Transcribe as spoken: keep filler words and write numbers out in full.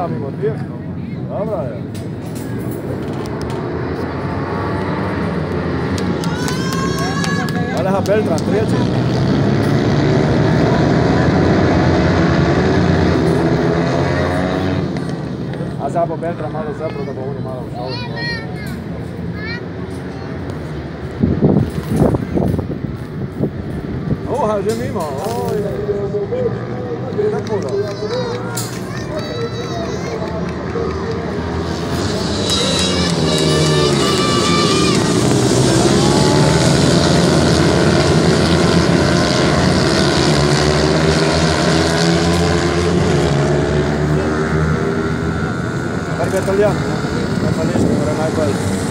jedna mimo dvije. Dobra je. Aleha Beltran, treći. A zabo Beltran malo zapravo da bo oni malo u šalu. Oha, že mimo. Oj, tako da. Prvi italijan, na Pališki, mora najbolj.